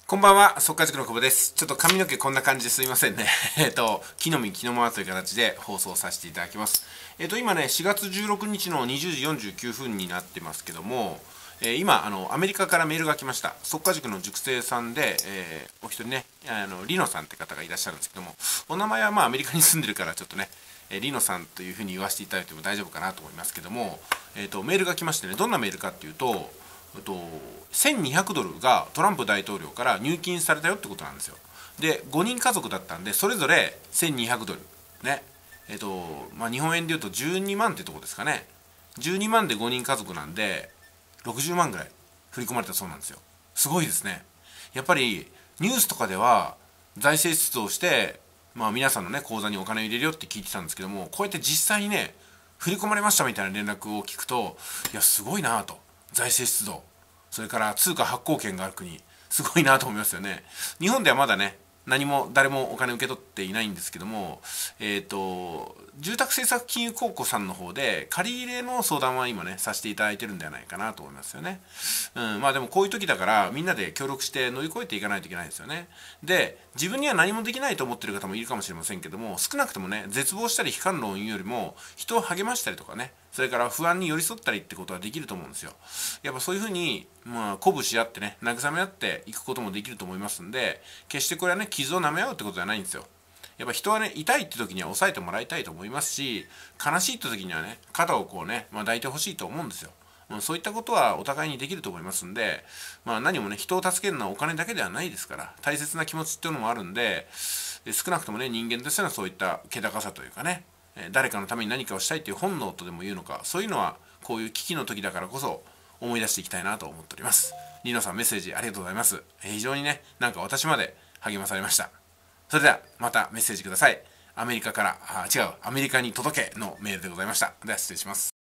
こんばんは、速稼塾の久保です。ちょっと髪の毛こんな感じですいませんね。木の実木のままという形で放送させていただきます。今ね、4月16日の20時49分になってますけども、今、アメリカからメールが来ました。速稼塾の塾生さんで、お一人ね、リノさんって方がいらっしゃるんですけども、お名前はまあアメリカに住んでるからちょっとね、リノさんというふうに言わせていただいても大丈夫かなと思いますけども、メールが来ましてね、どんなメールかっていうと、1200ドルがトランプ大統領から入金されたよってことなんですよ。で、5人家族だったんで、それぞれ1200ドル。ね。日本円で言うと12万ってとこですかね。12万で5人家族なんで、60万ぐらい振り込まれたそうなんですよ。すごいですね。やっぱり、ニュースとかでは、財政出動して、皆さんのね、口座にお金を入れるよって聞いてたんですけども、こうやって実際にね、振り込まれましたみたいな連絡を聞くと、いや、すごいなぁと。財政出動。それから通貨発行権がある国、すごいなと思いますよね。日本ではまだね、何も誰もお金を受け取っていないんですけども、住宅政策金融公庫さんの方で借り入れの相談は今ねさせていただいてるんではないかなと思いますよね。でもこういう時だからみんなで協力して乗り越えていかないといけないですよね。で、自分には何もできないと思ってる方もいるかもしれませんけども、少なくともね、絶望したり悲観論を言うよりも人を励ましたりとかね、それから不安に寄り添ったりってことはできると思うんですよ。やっぱそういうふうに鼓舞し合ってね、慰め合っていくこともできると思いますんで、決してこれはね、傷を舐め合うってことじゃないんですよ。やっぱ人はね、痛いって時には抑えてもらいたいと思いますし、悲しいって時にはね、肩をこうね、抱いてほしいと思うんですよ。そういったことはお互いにできると思いますんで、何もね、人を助けるのはお金だけではないですから、大切な気持ちっていうのもあるんで、少なくともね、人間としてのそういった気高さというかね、誰かのために何かをしたいという本能とでも言うのか、そういうのはこういう危機の時だからこそ思い出していきたいなと思っております。リノさん、メッセージありがとうございます。非常にね、なんか私まで励まされました。それではまたメッセージください。アメリカから、アメリカに届けのメールでございました。では失礼します。